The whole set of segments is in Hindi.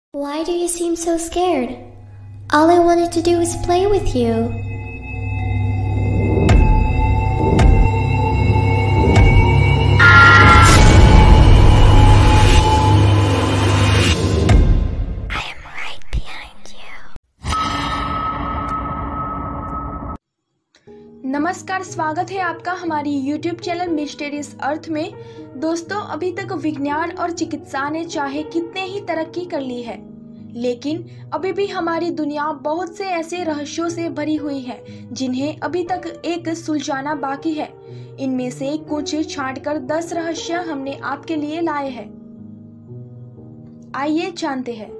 Why do you seem so scared? All I wanted to do was play with you. I am right behind you. नमस्कार, स्वागत है आपका हमारी YouTube चैनल मिस्टीरियस अर्थ में। दोस्तों, अभी तक विज्ञान और चिकित्सा ने चाहे कितने ही तरक्की कर ली है, लेकिन अभी भी हमारी दुनिया बहुत से ऐसे रहस्यों से भरी हुई है जिन्हें अभी तक एक सुलझाना बाकी है। इनमें से कुछ छांटकर 10 रहस्य हमने आपके लिए लाए हैं। आइए जानते हैं।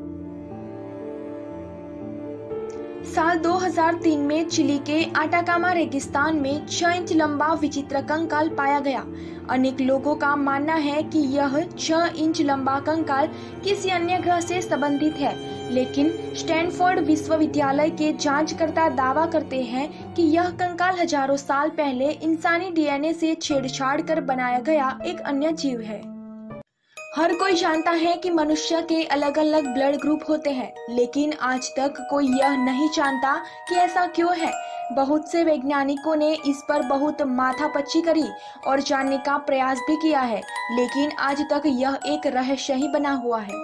साल 2003 में चिली के आटाकामा रेगिस्तान में 6 इंच लंबा विचित्र कंकाल पाया गया। अनेक लोगों का मानना है कि यह 6 इंच लंबा कंकाल किसी अन्य ग्रह से संबंधित है, लेकिन स्टैनफोर्ड विश्वविद्यालय के जांचकर्ता दावा करते हैं कि यह कंकाल हजारों साल पहले इंसानी डीएनए से छेड़छाड़ कर बनाया गया एक अन्य जीव है। हर कोई जानता है कि मनुष्य के अलग अलग ब्लड ग्रुप होते हैं, लेकिन आज तक कोई यह नहीं जानता कि ऐसा क्यों है। बहुत से वैज्ञानिकों ने इस पर बहुत माथापच्ची करी और जानने का प्रयास भी किया है, लेकिन आज तक यह एक रहस्य ही बना हुआ है।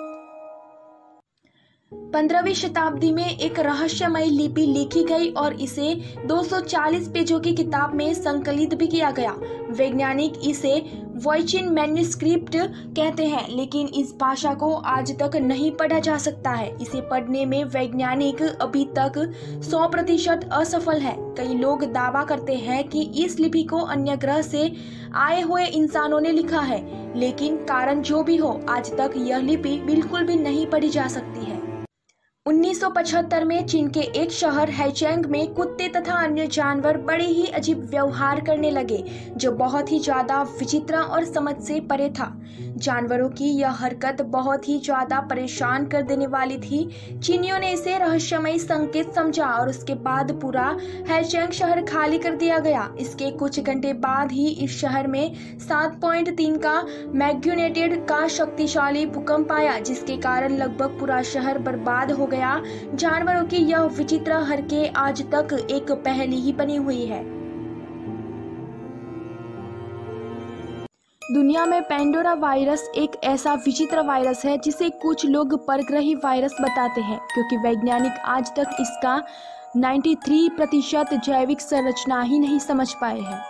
15वीं शताब्दी में एक रहस्यमयी लिपि लिखी गई और इसे 240 पेजों की किताब में संकलित भी किया गया। वैज्ञानिक इसे वॉइचिन मैन्युस्क्रिप्ट कहते हैं, लेकिन इस भाषा को आज तक नहीं पढ़ा जा सकता है। इसे पढ़ने में वैज्ञानिक अभी तक 100% असफल है। कई लोग दावा करते हैं कि इस लिपि को अन्य ग्रह से आए हुए इंसानों ने लिखा है, लेकिन कारण जो भी हो, आज तक यह लिपि बिल्कुल भी नहीं पढ़ी जा सकती है। 1975 में चीन के एक शहर हैचेंग में कुत्ते तथा अन्य जानवर बड़े ही अजीब व्यवहार करने लगे, जो बहुत ही ज्यादा विचित्र और समझ से परे था। जानवरों की यह हरकत बहुत ही ज्यादा परेशान कर देने वाली थी। चीनियों ने इसे रहस्यमयी संकेत समझा और उसके बाद पूरा हैचेंग शहर खाली कर दिया गया। इसके कुछ घंटे बाद ही इस शहर में 7.3 का मैग्नीट्यूड का शक्तिशाली भूकंप आया, जिसके कारण लगभग पूरा शहर बर्बाद हो गया। जानवरों की यह विचित्र हरकतें आज तक एक पहेली ही बनी हुई है। दुनिया में पेंडोरा वायरस एक ऐसा विचित्र वायरस है जिसे कुछ लोग परग्रही वायरस बताते हैं, क्योंकि वैज्ञानिक आज तक इसका 93% जैविक संरचना ही नहीं समझ पाए हैं।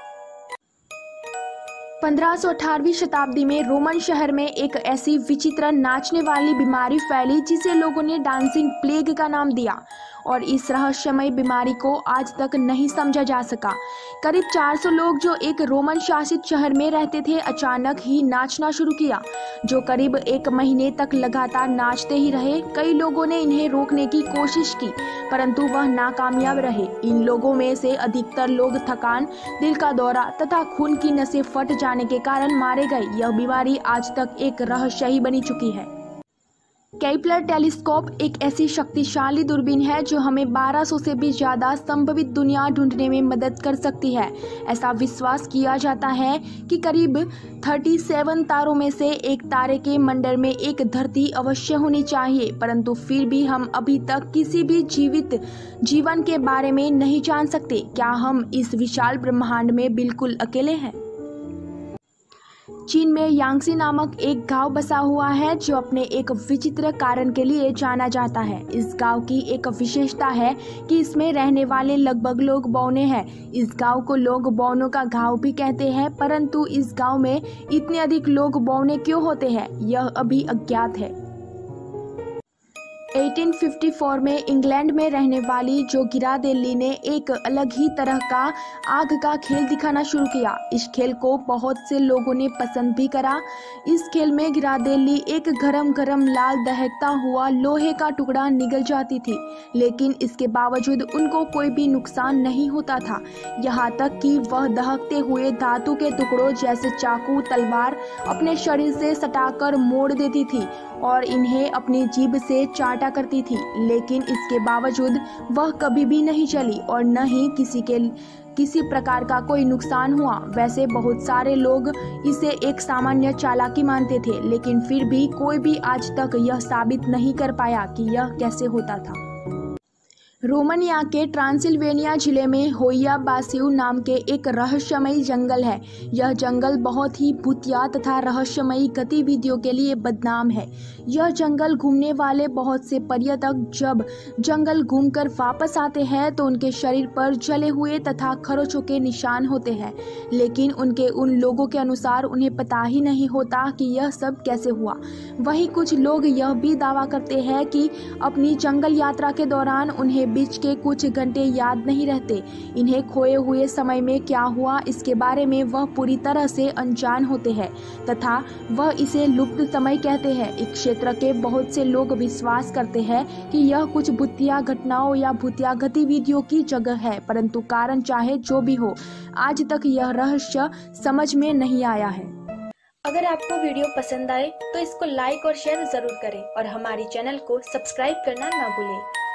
1518वीं शताब्दी में रोमन शहर में एक ऐसी विचित्र नाचने वाली बीमारी फैली जिसे लोगों ने डांसिंग प्लेग का नाम दिया, और इस रहस्यमय बीमारी को आज तक नहीं समझा जा सका। करीब 400 लोग जो एक रोमन शासित शहर में रहते थे अचानक ही नाचना शुरू किया, जो करीब 1 महीने तक लगातार नाचते ही रहे। कई लोगों ने इन्हें रोकने की कोशिश की, परंतु वह नाकामयाब रहे। इन लोगों में से अधिकतर लोग थकान, दिल का दौरा तथा खून की नसें फट जाने के कारण मारे गए। यह बीमारी आज तक एक रहस्य ही बनी चुकी है। केपलर टेलीस्कोप एक ऐसी शक्तिशाली दूरबीन है जो हमें 1200 से भी ज्यादा संभावित दुनिया ढूंढने में मदद कर सकती है। ऐसा विश्वास किया जाता है कि करीब 37 तारों में से एक तारे के मंडल में एक धरती अवश्य होनी चाहिए, परंतु फिर भी हम अभी तक किसी भी जीवित जीवन के बारे में नहीं जान सकते। क्या हम इस विशाल ब्रह्मांड में बिल्कुल अकेले हैं? चीन में यांगसी नामक एक गांव बसा हुआ है जो अपने एक विचित्र कारण के लिए जाना जाता है। इस गांव की एक विशेषता है कि इसमें रहने वाले लगभग लोग बौने हैं। इस गांव को लोग बौनों का गांव भी कहते हैं, परंतु इस गांव में इतने अधिक लोग बौने क्यों होते हैं, यह अभी अज्ञात है। 1854 में इंग्लैंड में रहने वाली जो गिरादेल्ली ने एक अलग ही तरह का आग का खेल दिखाना शुरू किया। इस खेल को बहुत से लोगों ने पसंद भी करा। इस खेल में गिरादेल्ली एक गरम गरम लाल दहकता हुआ लोहे का टुकड़ा निगल जाती थी, लेकिन इसके बावजूद उनको कोई भी नुकसान नहीं होता था। यहाँ तक कि वह दहकते हुए धातु के टुकड़ों जैसे चाकू, तलवार अपने शरीर से सटाकर मोड़ देती थी और इन्हें अपनी जीभ से चाट काटा करती थी, लेकिन इसके बावजूद वह कभी भी नहीं चली और न ही किसी प्रकार का कोई नुकसान हुआ। वैसे बहुत सारे लोग इसे एक सामान्य चालाकी मानते थे, लेकिन फिर भी कोई भी आज तक यह साबित नहीं कर पाया कि यह कैसे होता था। रोमानिया के ट्रांसिल्वेनिया जिले में होया बासिउ नाम के एक रहस्यमयी जंगल है। यह जंगल बहुत ही भूतिया तथा रहस्यमयी गतिविधियों के लिए बदनाम है। यह जंगल घूमने वाले बहुत से पर्यटक जब जंगल घूमकर वापस आते हैं तो उनके शरीर पर जले हुए तथा खरोचों के निशान होते हैं, लेकिन उन लोगों के अनुसार उन्हें पता ही नहीं होता कि यह सब कैसे हुआ। वहीं कुछ लोग यह भी दावा करते हैं कि अपनी जंगल यात्रा के दौरान उन्हें बीच के कुछ घंटे याद नहीं रहते। इन्हें खोए हुए समय में क्या हुआ इसके बारे में वह पूरी तरह से अनजान होते हैं तथा वह इसे लुप्त समय कहते हैं। इस क्षेत्र के बहुत से लोग विश्वास करते हैं कि यह कुछ भूतिया घटनाओं या भूतिया गतिविधियों की जगह है, परंतु कारण चाहे जो भी हो, आज तक यह रहस्य समझ में नहीं आया है। अगर आपको वीडियो पसंद आए तो इसको लाइक और शेयर जरूर करें और हमारी चैनल को सब्सक्राइब करना ना भूलें।